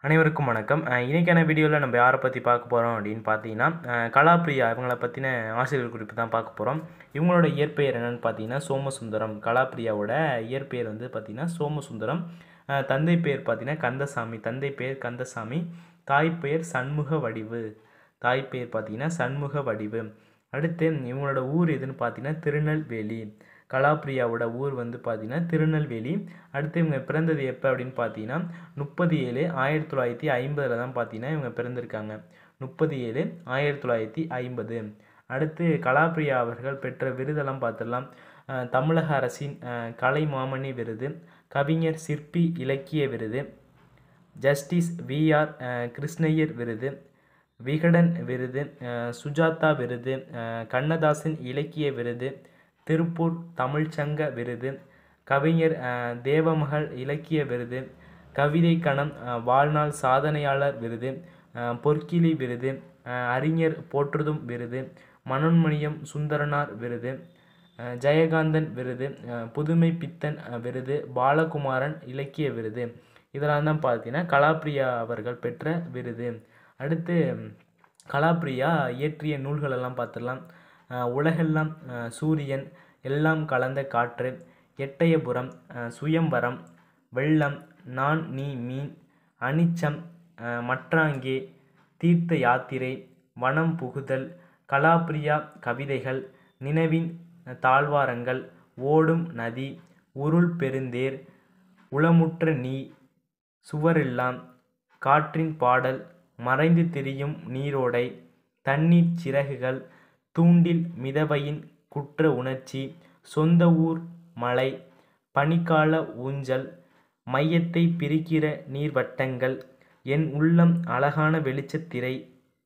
அனைவருக்கும் வணக்கம். இன்னைக்கான வீடியோவில் நம்ம யாரை பற்றி பார்க்க போகிறோம் அப்படின்னு பார்த்தீங்கன்னா, கலாப்ரியா இவங்களை பற்றின ஆசிரியர் குறிப்பு தான் பார்க்க போகிறோம். இவங்களோட இயற்பெயர் என்னென்னு பார்த்தீங்கன்னா சோமசுந்தரம். கலாப்ரியாவோட இயற்பெயர் வந்து பார்த்திங்கன்னா சோமசுந்தரம். தந்தை பெயர் பார்த்தீங்கன்னா கந்தசாமி. தந்தை பெயர் கந்தசாமி. தாய் பெயர் சண்முக வடிவு. தாய் பெயர் பார்த்தீங்கன்னா சண்முக வடிவு. அடுத்து இவங்களோட ஊர் எதுன்னு பார்த்தீங்கன்னா திருநெல்வேலி. கலாப்ரியாவோட ஊர் வந்து பார்த்தீங்கன்னா திருநெல்வேலி. அடுத்து இவங்க பிறந்தது எப்போ அப்படின்னு பார்த்தீங்கன்னா 30/7/1950 தான் பார்த்தீங்கன்னா இவங்க பிறந்திருக்காங்க. 30/7/1950. அடுத்து கலாப்ரியா அவர்கள் பெற்ற விருதெல்லாம் பார்த்துடலாம். தமிழக அரசின் கலைமாமணி விருது, கவிஞர் சிற்பி இலக்கிய விருது, ஜஸ்டிஸ் VR கிருஷ்ணய்யர் விருது, விகடன் விருது, சுஜாதா விருது, கண்ணதாசன் இலக்கிய விருது, திருப்பூர் தமிழ்ச்சங்க விருது, கவிஞர் தேவமகள் இலக்கிய விருது, கவிதை கணம் வாழ்நாள் சாதனையாளர் விருது, பொற்கிளி விருது, அறிஞர் போற்றுதும் விருது, மனோன்மணியம் சுந்தரனார் விருது, ஜெயகாந்தன் விருது, புதுமை பித்தன் விருது, பாலகுமாரன் இலக்கிய விருது. இதெல்லாம் தான் பார்த்தீங்கன்னா கலாப்ரியா அவர்கள் பெற்ற விருது. அடுத்து கலாப்ரியா இயற்றிய நூல்களெல்லாம் பார்த்துடலாம். உலகெல்லாம் சூரியன், எல்லாம் கலந்த காற்று, எட்டயபுரம், சுயம்பரம், வெள்ளம், நான் நீ மீன், அனிச்சம், மற்றாங்கே, தீர்த்த யாத்திரை, வனம் புகுதல், கலாப்ரியா கவிதைகள், நினைவின் தாழ்வாரங்கள், ஓடும் நதி, உருள் பெருந்தேர், உளமுற்ற நீ, சுவரெல்லாம், காற்றின் பாடல், மறைந்து திரியும் நீரோடை, தண்ணீர் சிறகுகள், தூண்டில் மிதவையின் குற்ற உணர்ச்சி, சொந்த ஊர் மலை, பனிக்கால ஊஞ்சல், மையத்தை பிரிக்கிற நீர்வட்டங்கள், என் உள்ளம் அழகான வெளிச்சத்திரை,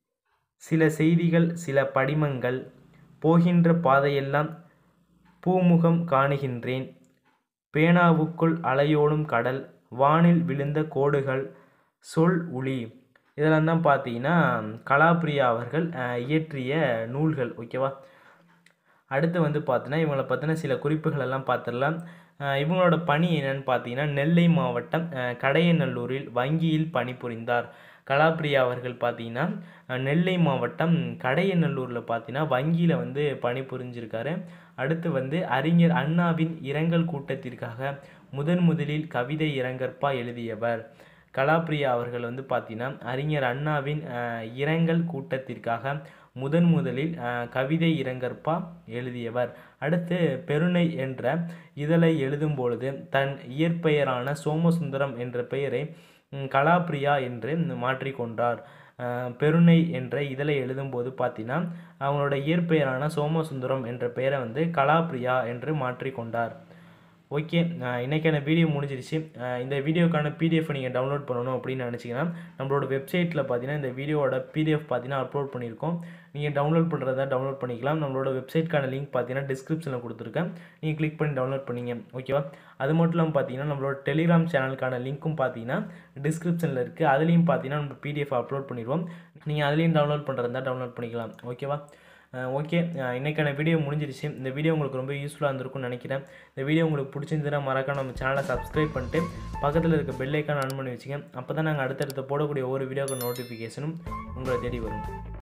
சில செய்திகள் சில படிமங்கள், போகின்ற பாதையெல்லாம் பூமுகம் காணுகின்றேன், பேனாவுக்குள் அலையோடும் கடல், வானில் விழுந்த கோடுகள், சொல் உளி. இதெல்லாம் தான் பார்த்தீங்கன்னா கலாப்ரியா அவர்கள் இயற்றிய நூல்கள். ஓகேவா. அடுத்து வந்து பார்த்தீங்கன்னா இவங்களை பற்றின சில குறிப்புகள் எல்லாம் பார்த்துடலாம். இவங்களோட பணி என்னன்னு பார்த்தீங்கன்னா நெல்லை மாவட்டம் கடையநல்லூரில் வங்கியில் பணிபுரிந்தார். கலாப்ரியா அவர்கள் பார்த்தீங்கன்னா நெல்லை மாவட்டம் கடையநல்லூரில் பார்த்தீங்கன்னா வங்கியில் வந்து பணிபுரிஞ்சிருக்காரு. அடுத்து வந்து அறிஞர் அண்ணாவின் இரங்கல் கூட்டத்திற்காக முதலில் கவிதை இரங்கற்பா எழுதியவர். கலாப்ரியா அவர்கள் வந்து பார்த்தீங்கன்னா அறிஞர் அண்ணாவின் இரங்கல் கூட்டத்திற்காக முதலில் கவிதை இரங்கற்பா எழுதியவர். அடுத்து பெருனை என்ற இதழை எழுதும் பொழுது தன் இயற்பெயரான சோமசுந்தரம் என்ற பெயரை கலாப்ரியா என்று மாற்றிக்கொண்டார். பெருனை என்ற இதழை எழுதும்போது பார்த்தீங்கன்னா அவங்களோட இயற்பெயரான சோமசுந்தரம் என்ற பெயரை வந்து கலாப்ரியா என்று மாற்றிக்கொண்டார். ஓகே, இன்றைக்கான வீடியோ முடிஞ்சிருச்சு. இந்த வீடியோக்கான பிடிஎஃப் நீங்கள் டவுன்லோட் பண்ணணும் அப்படின்னு நினச்சிங்கன்னா நம்மளோட வெப்சைட்டில் பார்த்தீங்கன்னா இந்த வீடியோவோட பிடிஎஃப் பார்த்தீங்கன்னா அப்லோட் பண்ணியிருக்கோம். நீங்கள் டவுன்லோட் பண்ணுறதா டவுன்லோட் பண்ணிக்கலாம். நம்மளோட வெப்சைட்கான லிங்க் பார்த்தீங்கன்னா டிஸ்கிரிப்ஷனில் கொடுத்துருக்கேன். நீங்கள் கிளிக் பண்ணி டவுன்லோட் பண்ணிங்க. ஓகேவா. அது மட்டும் இல்லாமல் பார்த்தீங்கன்னா நம்மளோட டெலிகிராம் சேனலுக்கான லிங்க்கும் பார்த்தீங்கன்னா டிஸ்கிரிப்ஷனில் இருக்குது. அதுலேயும் பார்த்தீங்கன்னா நம்ம பிடிஎஃப் அப்லோட் பண்ணிடுவோம். நீங்கள் அதுலேயும் டவுன்லோட் பண்ணுறதா டவுன்லோட் பண்ணிக்கலாம். ஓகேவா. ஓகே, இன்றைக்கான வீடியோ முடிஞ்சிருச்சு. இந்த வீடியோ உங்களுக்கு ரொம்ப யூஸ்ஃபுல்லாக இருந்திருக்கும்னு நினைக்கிறேன். இந்த வீடியோ உங்களுக்கு பிடிச்சிருந்துன்னா மறக்காம நம்ம சேனலை சப்ஸ்கிரைப் பண்ணிட்டு பக்கத்தில் இருக்க பெல் ஐக்கான் ஆன் பண்ணி வச்சுங்க. அப்போ தான் நாங்கள் அடுத்தடுத்து போடக்கூடிய ஒவ்வொரு வீடியோக்கு நோட்டிஃபிகேஷனும் உங்களை தேடி வரும்.